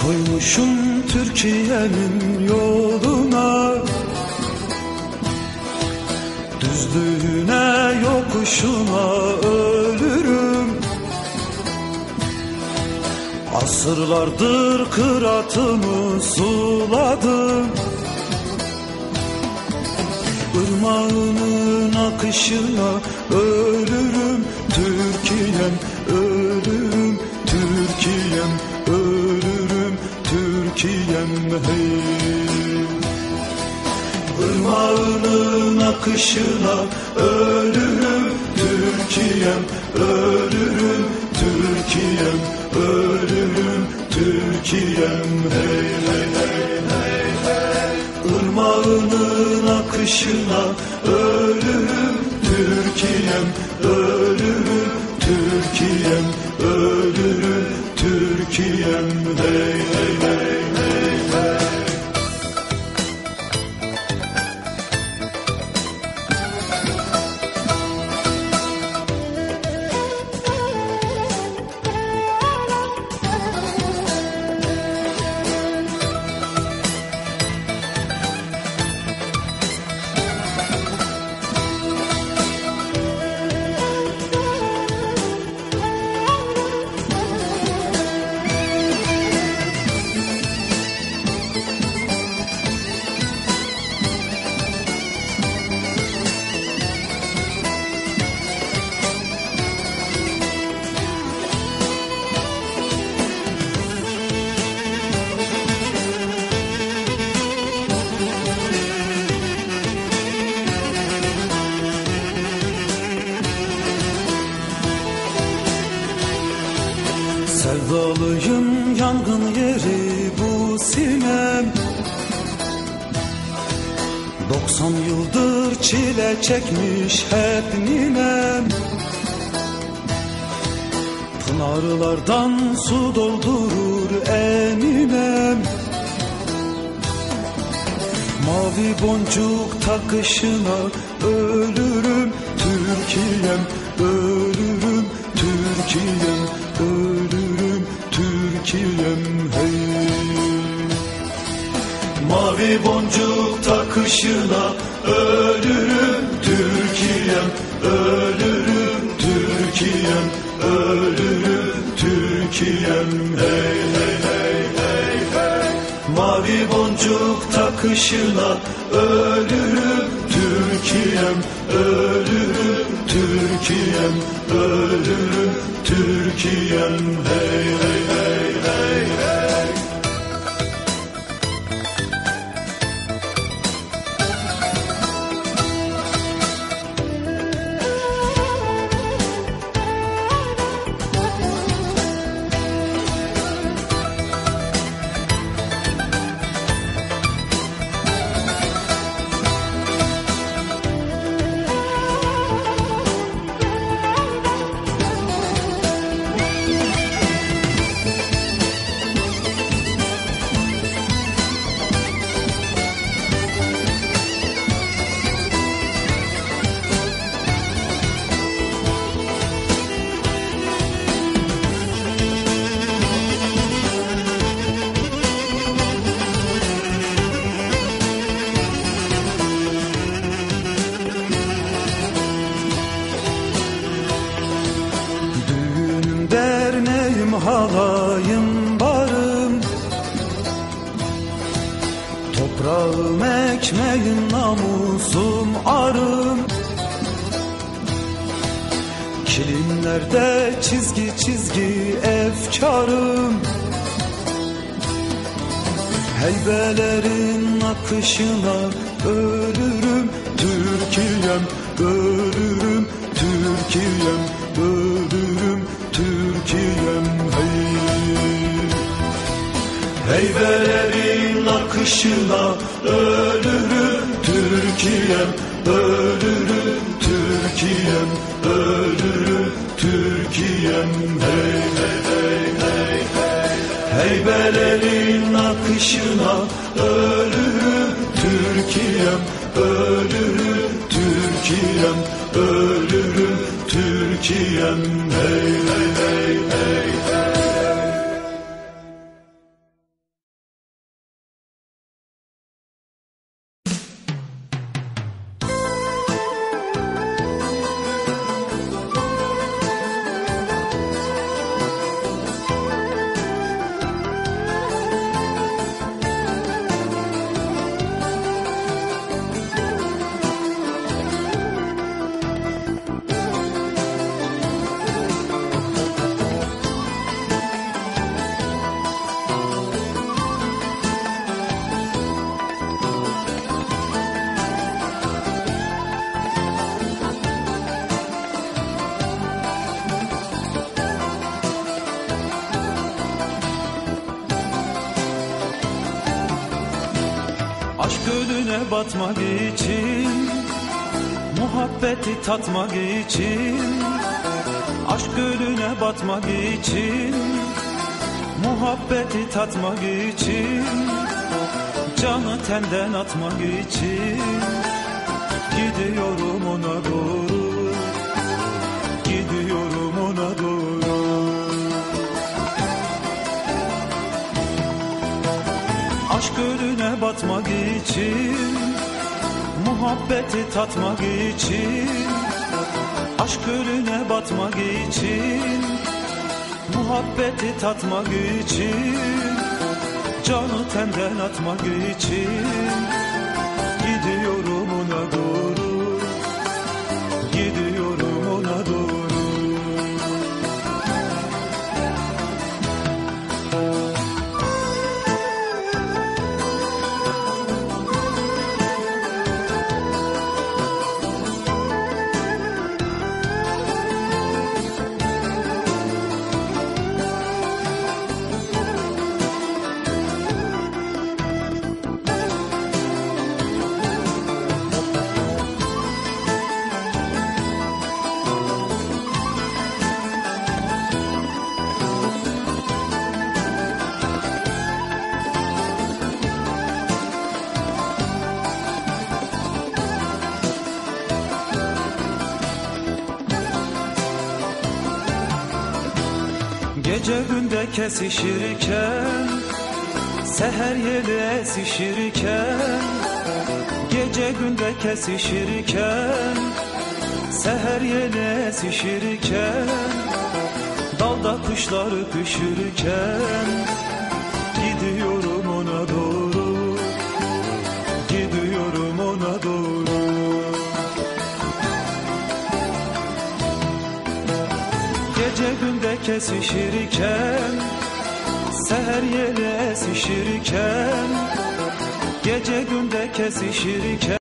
Koymuşum Türkiye'nin yoluna, düzlüğüne yokuşuna ölürüm. Asırlardır kıratımı suladım, ırmağının akışına ölürüm. Türkiye'm ölürüm, Türkiye'm ölürüm, Türkiye'm hey. Irmağının akışına ölürüm, Türkiye'm ölürüm, Türkiye'm ölürüm, Türkiye'm hey hey hey hey hey. Irmağının akışına ölürüm, Türkiye'm ölürüm, Türkiye'm ölürüm, Türkiye'm hey hey hey hey hey. Sevdalıyım, yangın yeri bu sinem. 90 yıldır çile çekmiş hep ninem. Pınarlardan su doldurur eninem. Mavi boncuk takışına ölürüm, Türkiye'm ölürüm, Türkiye'm ölürüm, Türkiye'm hey. Mavi boncuk takışına ölürüm, Türkiye'm ölürüm, Türkiye'm ölürüm, Türkiye'm hey hey hey hey hey. Mavi boncuk takışına ölürüm, Türkiye'm ölürüm, Türkiye'm ölürüm, Türkiye'm hey hey hey hey hey. Derneğim, halayım, barım, toprağım, ekmeğim, namusum, arım. Kilimlerde çizgi çizgi efkarım. Heybelerin akışına ölürüm, Türkiye'm ölürüm, Türkiye'm ölürüm, Türkiye'm hey. Heybelerin akışına ölürüm, Türkiye'm ölürüm, Türkiye'm ölürüm, Türkiye'm hey hey hey hey hey. Heybelerin akışına ölürüm, Türkiye'm ölürüm, Türkiye'm ölürüm, Türkiye'm hey hey hey hey hey. gölüne batmak için, muhabbeti tatmak için, aşk gölüne batmak için, muhabbeti tatmak için, canı tenden atmak için, gidiyorum ona doğru, gidiyorum ona doğru. Aşk gölüne batmak için, muhabbeti tatmak için, aşk gölüne batmak için, muhabbeti tatmak için, canı tenden atmak için, gidiyorum ona doğru, gidiyorum ona doğru. Gece günde kesişirken, seher yeli esişirken, gece günde kesişirken, seher yeli esişirken, dalda kuşlar öpüşürken, gidiyorum ona doğru, gidiyorum ona doğru. Gece günde kesişirken, seher yeli esişirken, gece günde kesişirken,